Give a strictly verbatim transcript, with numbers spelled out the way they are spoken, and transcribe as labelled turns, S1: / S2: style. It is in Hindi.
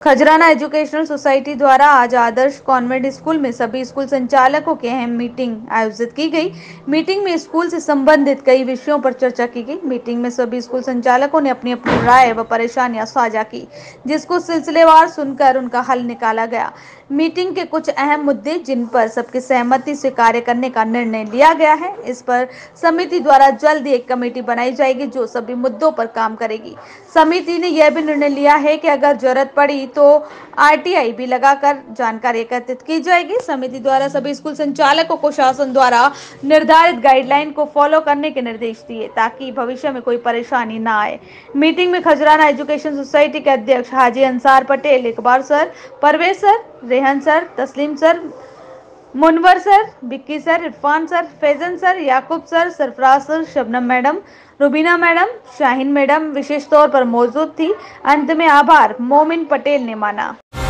S1: खजराना एजुकेशनल सोसाइटी द्वारा आज आदर्श कॉन्वेंट स्कूल में सभी स्कूल संचालकों की अहम मीटिंग आयोजित की गई। मीटिंग में स्कूल से संबंधित कई विषयों पर चर्चा की गई। मीटिंग में सभी स्कूल संचालकों ने अपनी अपनी राय व परेशानियां साझा की, जिसको सिलसिलेवार सुनकर उनका हल निकाला गया। मीटिंग के कुछ अहम मुद्दे जिन पर सबकी सहमति से कार्य करने का निर्णय लिया गया है। इस पर समिति द्वारा जल्द एक कमेटी बनाई जाएगी जो सभी मुद्दों पर काम करेगी। समिति ने यह भी निर्णय लिया है कि अगर जरूरत पड़ी तो आरटीआई भी लगाकर जानकारी एकत्रित की जाएगी। समिति द्वारा सभी स्कूल संचालकों को शासन द्वारा निर्धारित गाइडलाइन को फॉलो करने के निर्देश दिए ताकि भविष्य में कोई परेशानी ना आए। मीटिंग में खजराना एजुकेशन सोसाइटी के अध्यक्ष Haji Ansar Patel, Iqbal sir, Parvez sir, Rehan sir, Tasleem sir, Munawar sir, Vicky sir, Irfan sir, Faizan sir, Yakub sir, Sarfaraz sir, Shabnam madam, Rubina madam, Shaheen madam विशेष तौर पर मौजूद थी। अंत में आभार मोमिन पटेल ने माना।